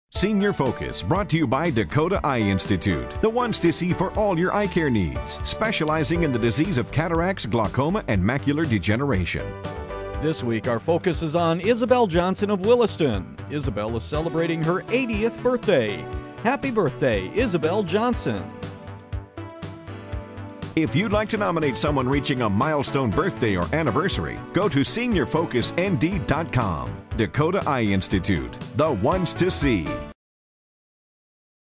Senior Focus, brought to you by Dakota Eye Institute, the ones to see for all your eye care needs, specializing in the disease of cataracts, glaucoma, and macular degeneration. This week, our focus is on Isabel Johnson of Williston. Isabel is celebrating her 80th birthday. Happy birthday, Isabel Johnson. If you'd like to nominate someone reaching a milestone birthday or anniversary, go to seniorfocusnd.com. Dakota Eye Institute, the ones to see.